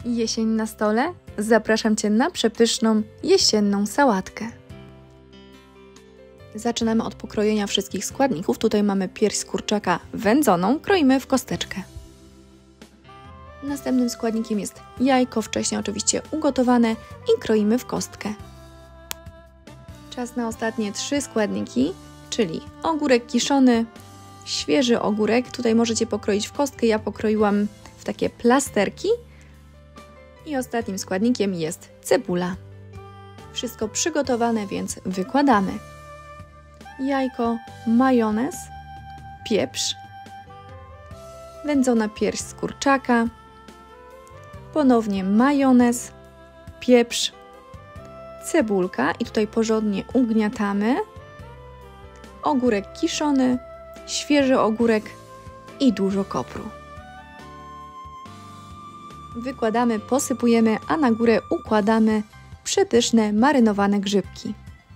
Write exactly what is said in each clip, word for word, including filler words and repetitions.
Jesień na stole? Zapraszam Cię na przepyszną, jesienną sałatkę. Zaczynamy od pokrojenia wszystkich składników. Tutaj mamy pierś z kurczaka wędzoną, kroimy w kosteczkę. Następnym składnikiem jest jajko, wcześniej oczywiście ugotowane i kroimy w kostkę. Czas na ostatnie trzy składniki, czyli ogórek kiszony, świeży ogórek. Tutaj możecie pokroić w kostkę, ja pokroiłam w takie plasterki. I ostatnim składnikiem jest cebula. Wszystko przygotowane, więc wykładamy. Jajko, majonez, pieprz, wędzona pierś z kurczaka, ponownie majonez, pieprz, cebulka i tutaj porządnie ugniatamy, ogórek kiszony, świeży ogórek i dużo kopru. Wykładamy, posypujemy, a na górę układamy przepyszne marynowane grzybki.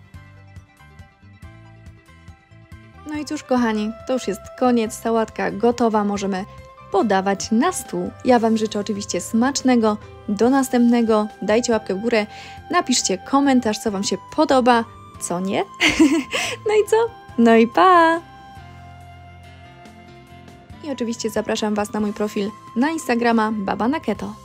No i cóż kochani, to już jest koniec, sałatka gotowa, możemy podawać na stół. Ja Wam życzę oczywiście smacznego, do następnego, dajcie łapkę w górę, napiszcie komentarz, co Wam się podoba, co nie. No i co? No i pa! I oczywiście zapraszam Was na mój profil na Instagrama Baba na Keto.